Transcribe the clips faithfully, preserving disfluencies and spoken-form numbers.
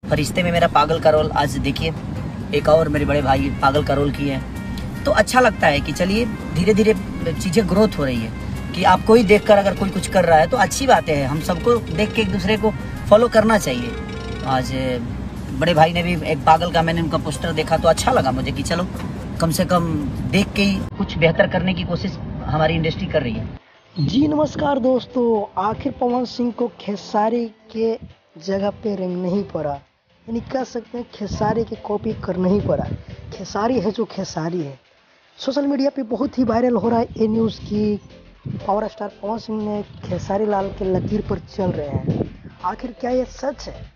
फरिश्ते में मेरा पागल का रोल आज देखिए, एक और मेरे बड़े भाई पागल का रोल किए हैं। तो अच्छा लगता है कि चलिए धीरे धीरे चीज़ें ग्रोथ हो रही है कि आपको ही देखकर अगर कोई कुछ कर रहा है तो अच्छी बात है। हम सबको देख के एक दूसरे को फॉलो करना चाहिए। आज बड़े भाई ने भी एक पागल का, मैंने उनका पोस्टर देखा तो अच्छा लगा मुझे कि चलो कम से कम देख के ही कुछ बेहतर करने की कोशिश हमारी इंडस्ट्री कर रही है। जी नमस्कार दोस्तों, आखिर पवन सिंह को खेसारी के जगह पे रंग नहीं पड़ा, यानी कह सकते हैं खेसारी की कॉपी कर नहीं पड़ा। खेसारी है जो खेसारी है। सोशल मीडिया पे बहुत ही वायरल हो रहा है ये न्यूज़ की पावर स्टार पवन सिंह ने खेसारी लाल के लकीर पर चल रहे हैं। आखिर क्या ये सच है?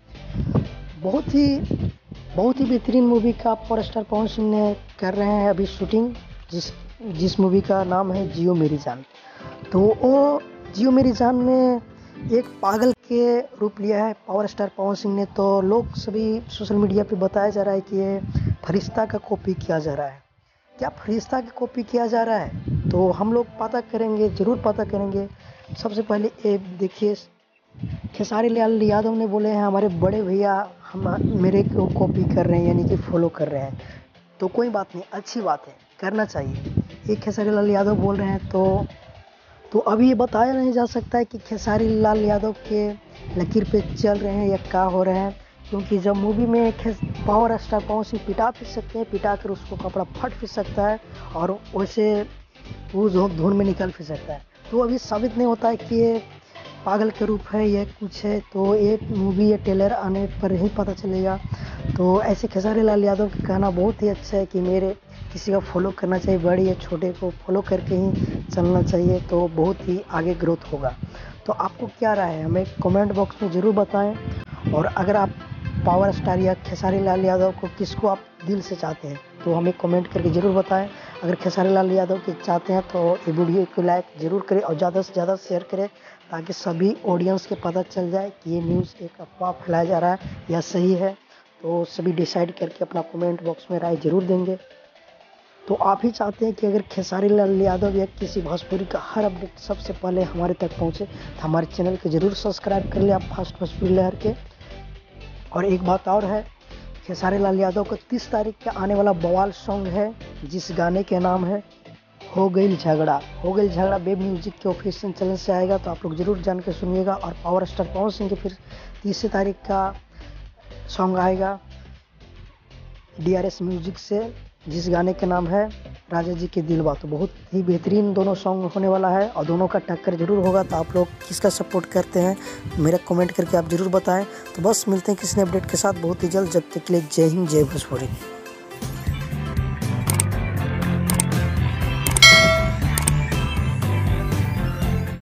बहुत ही बहुत ही बेहतरीन मूवी का पावर स्टार पवन सिंह ने कर रहे हैं अभी शूटिंग, जिस जिस मूवी का नाम है जियो मेरी जान। तो वो जियो मेरी जान में एक पागल के रूप लिया है पावर स्टार पवन सिंह ने। तो लोग सभी सोशल मीडिया पे बताया जा रहा है कि ये फरिश्ता का कॉपी किया जा रहा है। क्या फरिश्ता की कॉपी किया जा रहा है? तो हम लोग पता करेंगे, ज़रूर पता करेंगे। सबसे पहले ये देखिए, खेसारी लाल यादव ने बोले हैं हमारे बड़े भैया हम मेरे को कॉपी कर रहे हैं, यानी कि फॉलो कर रहे हैं। तो कोई बात नहीं, अच्छी बात है, करना चाहिए। ये खेसारी लाल यादव बोल रहे हैं तो तो अभी ये बताया नहीं जा सकता है कि खेसारी लाल यादव के लकीर पे चल रहे हैं या क्या हो रहे हैं, क्योंकि जब मूवी में पावर स्टार पवन सिंह पिटा फिर सकते हैं, पिटा कर उसको कपड़ा फट फिर सकता है और वैसे वो धुन में निकल फिर सकता है। तो अभी साबित नहीं होता है कि ये पागल के रूप है या कुछ है। तो ये मूवी या ट्रेलर आने पर ही पता चलेगा। तो ऐसे खेसारी लाल यादव का कहना बहुत ही अच्छा है कि मेरे किसी का फॉलो करना चाहिए, बड़े या छोटे को फॉलो करके ही चलना चाहिए, तो बहुत ही आगे ग्रोथ होगा। तो आपको क्या राय है हमें कमेंट बॉक्स में ज़रूर बताएं। और अगर आप पावर स्टार या खेसारी लाल यादव को किसको आप दिल से चाहते हैं तो हमें कमेंट करके ज़रूर बताएं। अगर खेसारी लाल यादव के चाहते हैं तो ये वीडियो को लाइक ज़रूर करें और ज़्यादा से ज़्यादा शेयर करें, ताकि सभी ऑडियंस के पता चल जाए कि ये न्यूज़ एक अफवाह फैलाया जा रहा है या सही है। तो सभी डिसाइड करके अपना कमेंट बॉक्स में राय ज़रूर देंगे। तो आप ही चाहते हैं कि अगर खेसारी लाल यादव या किसी भोजपुरी का हर अपडेट सबसे पहले हमारे तक पहुंचे तो हमारे चैनल को ज़रूर सब्सक्राइब कर ले आप फास्ट भोजपुरी लहर के। और एक बात और है, खेसारी लाल यादव का तीस तारीख का आने वाला बवाल सॉन्ग है, जिस गाने के नाम है हो गई झगड़ा। हो गई झगड़ा वेब म्यूजिक के ऑफिशियल चैनल से आएगा, तो आप लोग ज़रूर जान के सुनिएगा। और पावर स्टार पवन सिंह के फिर तीस तारीख का सॉन्ग आएगा डी आर एस म्यूजिक से, जिस गाने का नाम है राजा जी के दिलवा। तो बहुत ही बेहतरीन दोनों सॉन्ग होने वाला है और दोनों का टक्कर जरूर होगा। तो आप लोग किसका सपोर्ट करते हैं मेरा कमेंट करके आप ज़रूर बताएं। तो बस मिलते हैं किसी अपडेट के साथ बहुत ही जल्द। जब तक के लिए जय हिंद, जय भोजपुरी।